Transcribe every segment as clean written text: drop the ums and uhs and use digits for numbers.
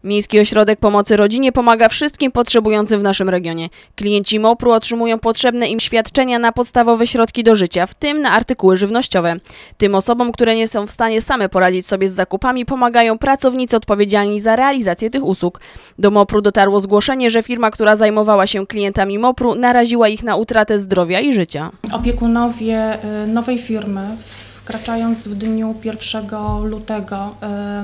Miejski Ośrodek Pomocy Rodzinie pomaga wszystkim potrzebującym w naszym regionie. Klienci MOPR-u otrzymują potrzebne im świadczenia na podstawowe środki do życia, w tym na artykuły żywnościowe. Tym osobom, które nie są w stanie same poradzić sobie z zakupami, pomagają pracownicy odpowiedzialni za realizację tych usług. Do MOPR-u dotarło zgłoszenie, że firma, która zajmowała się klientami MOPR-u, naraziła ich na utratę zdrowia i życia. Opiekunowie nowej firmy, wkraczając w dniu 1 lutego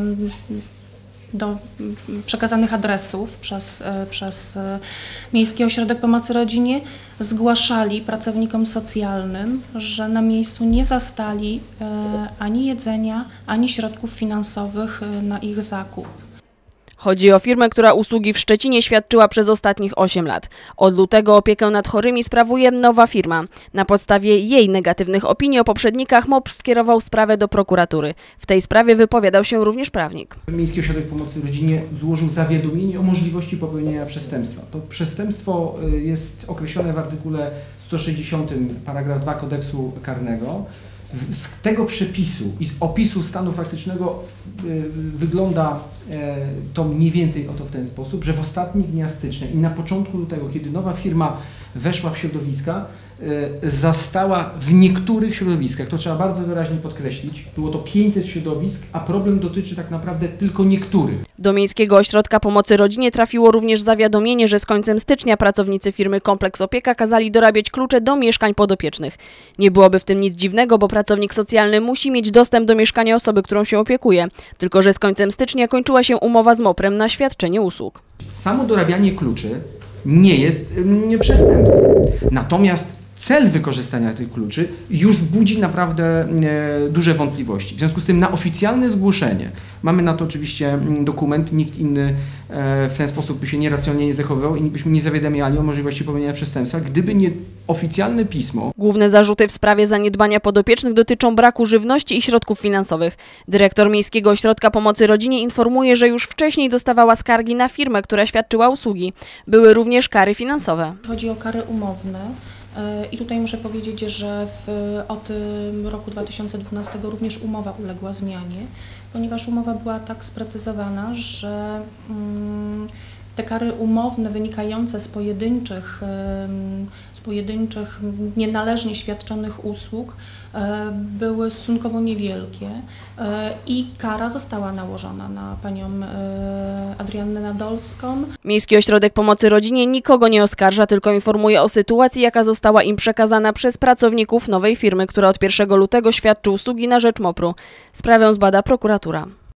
do przekazanych adresów przez Miejski Ośrodek Pomocy Rodzinie, zgłaszali pracownikom socjalnym, że na miejscu nie zastali ani jedzenia, ani środków finansowych na ich zakup. Chodzi o firmę, która usługi w Szczecinie świadczyła przez ostatnich 8 lat. Od lutego opiekę nad chorymi sprawuje nowa firma. Na podstawie jej negatywnych opinii o poprzednikach MOPR skierował sprawę do prokuratury. W tej sprawie wypowiadał się również prawnik. Miejski Ośrodek Pomocy Rodzinie złożył zawiadomienie o możliwości popełnienia przestępstwa. To przestępstwo jest określone w artykule 160 paragraf 2 kodeksu karnego. Z tego przepisu i z opisu stanu faktycznego wygląda to mniej więcej oto w ten sposób, że w ostatnich dniach stycznia i na początku lutego, kiedy nowa firma weszła w środowiska, zastała w niektórych środowiskach, to trzeba bardzo wyraźnie podkreślić, było to 500 środowisk, a problem dotyczy tak naprawdę tylko niektórych. Do Miejskiego Ośrodka Pomocy Rodzinie trafiło również zawiadomienie, że z końcem stycznia pracownicy firmy Kompleks Opieka kazali dorabiać klucze do mieszkań podopiecznych. Nie byłoby w tym nic dziwnego, bo pracownik socjalny musi mieć dostęp do mieszkania osoby, którą się opiekuje. Tylko że z końcem stycznia kończyła się umowa z MOPR-em na świadczenie usług. Samo dorabianie kluczy nie jest przestępstwem. Natomiast cel wykorzystania tych kluczy już budzi naprawdę duże wątpliwości. W związku z tym na oficjalne zgłoszenie, mamy na to oczywiście dokument, nikt inny w ten sposób by się nieracjonalnie nie zachowywał i byśmy nie zawiadamiali o możliwości popełnienia przestępstwa, gdyby nie oficjalne pismo. Główne zarzuty w sprawie zaniedbania podopiecznych dotyczą braku żywności i środków finansowych. Dyrektor Miejskiego Ośrodka Pomocy Rodzinie informuje, że już wcześniej dostawała skargi na firmę, która świadczyła usługi. Były również kary finansowe. Chodzi o kary umowne. I tutaj muszę powiedzieć, że od roku 2012 również umowa uległa zmianie, ponieważ umowa była tak sprecyzowana, że te kary umowne wynikające z pojedynczych nienależnie świadczonych usług były stosunkowo niewielkie i kara została nałożona na panią Adriannę Nadolską. Miejski Ośrodek Pomocy Rodzinie nikogo nie oskarża, tylko informuje o sytuacji, jaka została im przekazana przez pracowników nowej firmy, która od 1 lutego świadczy usługi na rzecz MOPR-u. Sprawę zbada prokuratura.